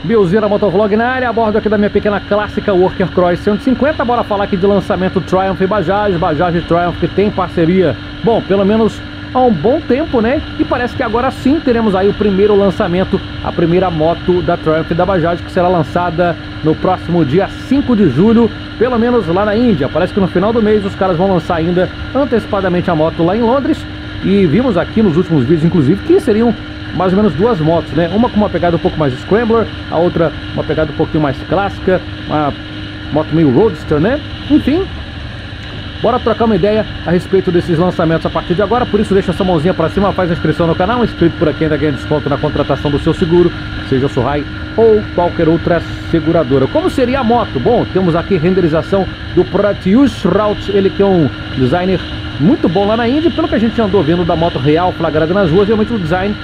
Billzeira Motovlog na área, a bordo aqui da minha pequena clássica Worker Cross 150. Bora falar aqui de lançamento Triumph e Bajaj. Bajaj e Triumph que tem parceria, bom, pelo menos há um bom tempo, né? E parece que agora sim teremos aí o primeiro lançamento, a primeira moto da Triumph e da Bajaj, que será lançada no próximo dia 5 de julho, pelo menos lá na Índia. Parece que no final do mês os caras vão lançar ainda antecipadamente a moto lá em Londres. E vimos aqui nos últimos vídeos, inclusive, que seriam mais ou menos duas motos, né? Uma com uma pegada um pouco mais Scrambler, a outra uma pegada um pouquinho mais clássica, uma moto meio Roadster, né? Enfim, bora trocar uma ideia a respeito desses lançamentos a partir de agora. Por isso deixa essa mãozinha pra cima, faz a inscrição no canal, inscrito por aqui ainda ganha desconto na contratação do seu seguro, seja Suhai ou qualquer outra seguradora. Como seria a moto? Bom, temos aqui renderização do Pratyush Raut, ele que é um designer muito bom lá na Índia. Pelo que a gente andou vendo da moto real flagrada nas ruas, realmente o design,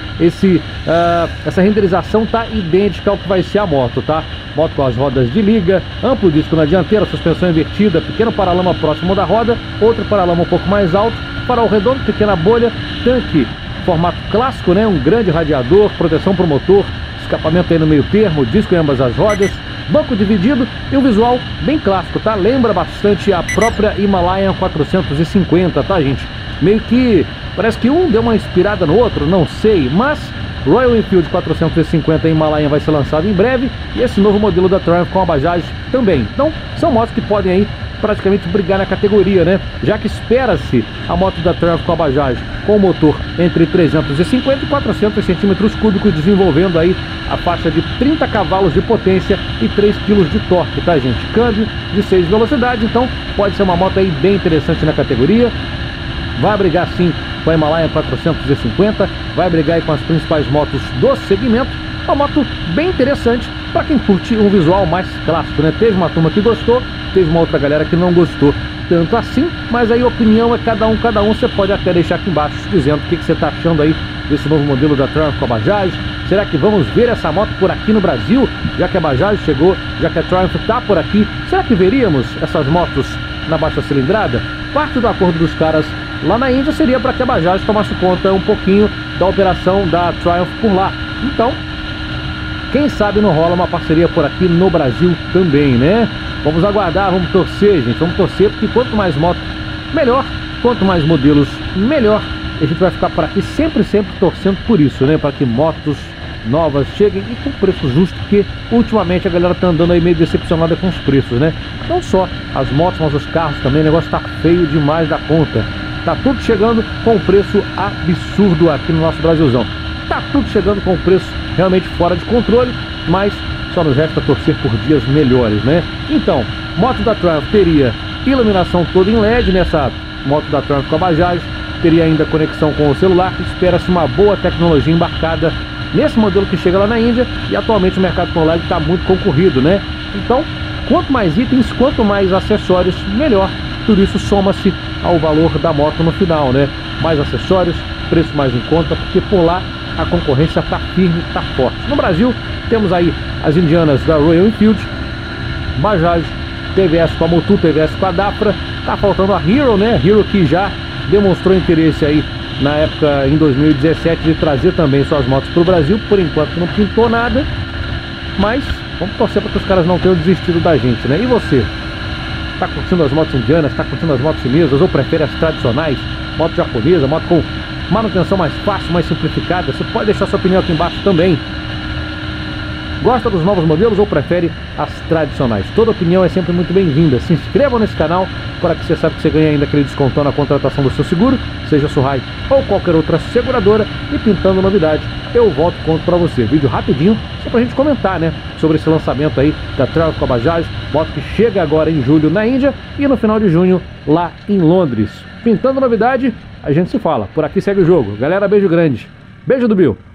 essa renderização tá idêntica ao que vai ser a moto, tá? Moto com as rodas de liga, amplo disco na dianteira, suspensão invertida, pequeno paralama próximo da roda, outro paralama um pouco mais alto, farol redondo, pequena bolha, tanque formato clássico, né? Um grande radiador, proteção para o motor, escapamento aí no meio termo, disco em ambas as rodas, banco dividido e um visual bem clássico, tá? Lembra bastante a própria Himalayan 450, tá, gente? Meio que parece que um deu uma inspirada no outro, não sei, mas Royal Enfield 450 Himalayan vai ser lançado em breve e esse novo modelo da Triumph com a Bajaj também. Então, são motos que podem aí praticamente brigar na categoria, né? Já que espera-se a moto da Triumph com a Bajaj com o motor entre 350 e 400 centímetros cúbicos, desenvolvendo aí a faixa de 30 cavalos de potência e 3 kg de torque, tá, gente? Câmbio de 6 velocidades, então pode ser uma moto aí bem interessante na categoria. Vai brigar sim com a Himalayan 450, vai brigar aí com as principais motos do segmento. Uma moto bem interessante para quem curte um visual mais clássico, né? Teve uma turma que gostou, teve uma outra galera que não gostou tanto assim, mas aí a opinião é cada um. Você pode até deixar aqui embaixo dizendo o que você está achando aí desse novo modelo da Triumph com a Bajaj. Será que vamos ver essa moto por aqui no Brasil, já que a Bajaj chegou, já que a Triumph está por aqui? Será que veríamos essas motos na baixa cilindrada? Parte do acordo dos caras lá na Índia seria para que a Bajaj tomasse conta um pouquinho da operação da Triumph por lá. Então, quem sabe não rola uma parceria por aqui no Brasil também, né? Vamos aguardar, vamos torcer, gente. Vamos torcer, porque quanto mais moto, melhor. Quanto mais modelos, melhor. A gente vai ficar por aqui sempre torcendo por isso, né? Para que motos novas cheguem e com preço justo, porque ultimamente a galera tá andando aí meio decepcionada com os preços, né? Não só as motos, mas os carros também. O negócio tá feio demais da conta. Tá tudo chegando com um preço absurdo aqui no nosso Brasilzão. Tá tudo chegando com um preço realmente fora de controle, mas só nos resta torcer por dias melhores, né? Então, moto da Triumph teria iluminação toda em LED nessa moto da Triumph com a Bajaj, teria ainda conexão com o celular, espera-se uma boa tecnologia embarcada nesse modelo que chega lá na Índia, e atualmente o mercado com LED está muito concorrido, né? Então, quanto mais itens, quanto mais acessórios, melhor. Tudo isso soma-se ao valor da moto no final, né? Mais acessórios, preço mais em conta, porque por lá a concorrência está firme, está forte. No Brasil, temos aí as indianas da Royal Enfield, Bajaj, TVS com a Motul, TVS com a Dafra. Tá faltando a Hero, né? Hero que já demonstrou interesse aí na época, em 2017, de trazer também suas motos para o Brasil. Por enquanto não pintou nada, mas vamos torcer para que os caras não tenham desistido da gente, né? E você? Tá curtindo as motos indianas? Tá curtindo as motos chinesas? Ou prefere as tradicionais? Moto japonesa, moto com manutenção mais fácil, mais simplificada? Você pode deixar sua opinião aqui embaixo também. Gosta dos novos modelos ou prefere as tradicionais? Toda opinião é sempre muito bem-vinda. Se inscreva nesse canal para que você saiba que você ganha ainda aquele descontão na contratação do seu seguro, seja Suhai ou qualquer outra seguradora. E pintando novidade, eu volto e conto para você. Vídeo rapidinho, só pra gente comentar, né? Sobre esse lançamento aí da Triumph com a Bajaj, moto que chega agora em julho na Índia e no final de junho lá em Londres. Pintando novidade, a gente se fala. Por aqui segue o jogo. Galera, beijo grande. Beijo do Bill.